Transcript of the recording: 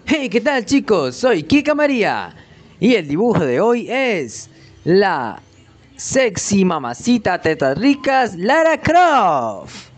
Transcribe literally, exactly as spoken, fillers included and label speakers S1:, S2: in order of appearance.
S1: Hey, ¿qué tal chicos? Soy Kika María y el dibujo de hoy es la sexy mamacita tetas ricas Lara Croft.